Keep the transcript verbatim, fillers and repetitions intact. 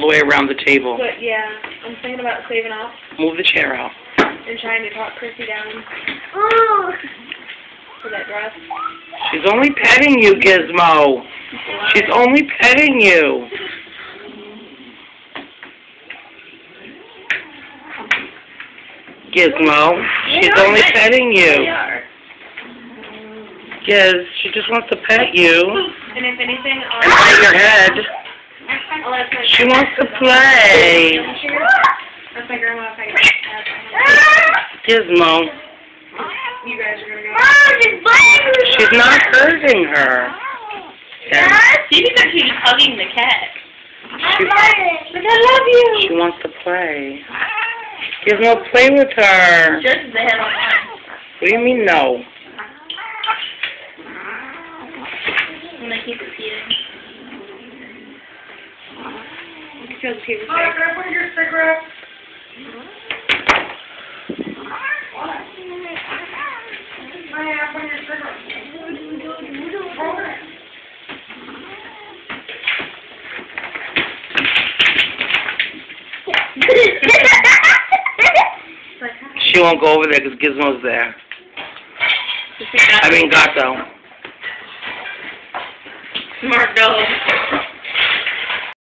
the way around the table. But yeah, I'm thinking about saving off Move the chair out. and trying to talk Chrissy down. Oh. For that dress. She's only petting you, Gizmo. She's only petting you. Gizmo, she's only petting you. Giz, she just wants to pet you. And if anything, I'll... And pet your head. I'll let her... She wants to play. That's my grandma. If I Gizmo. You guys are gonna go. She's not hurting her. Yeah. See, because she's just hugging the cat. She, Like, I love you. she wants to play. Gizmo, play with her. Just the head on mine. What do you mean, no? I'm gonna keep repeating. You feel the paper Can I bring your cigarette? What? May I bring your cigarette? She won't go over there because Gizmo's there. I mean, Gato. Smart dog.